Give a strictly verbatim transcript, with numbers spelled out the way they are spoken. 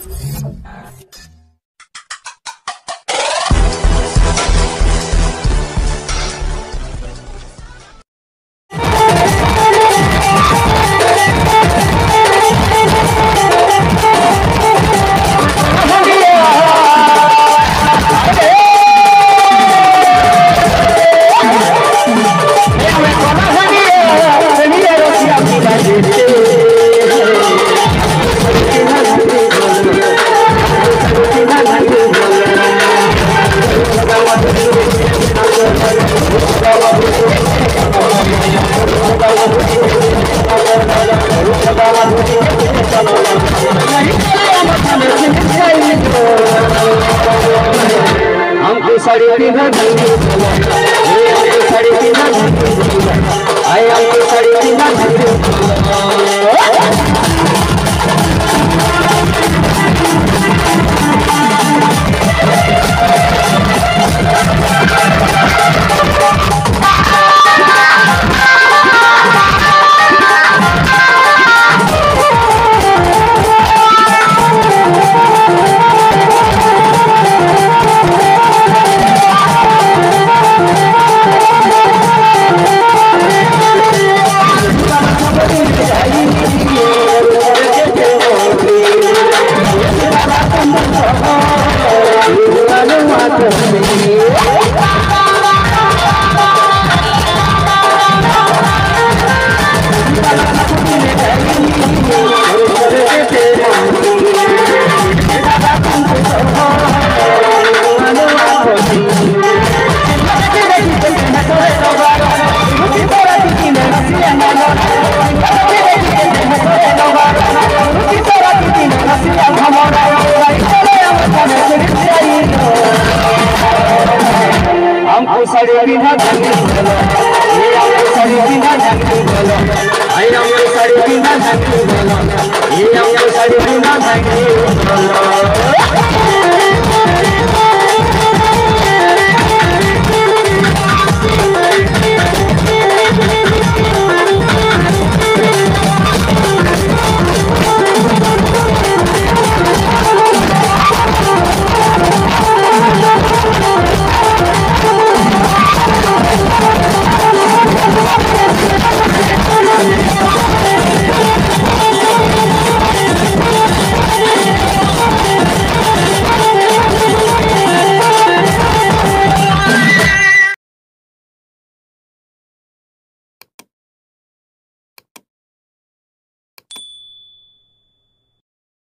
हमको साड़ी पीना धंधी बोला, ये हमको साड़ी पीना धंधी बोला, आए हमको साड़ी पीना धंधी हमको साड़ी पीना धंधी बोला, ये हमको साड़ी पीना धंधी बोला, आए हमको साड़ी पीना धंधी बोला, ये हमको साड़ी पीना धंधी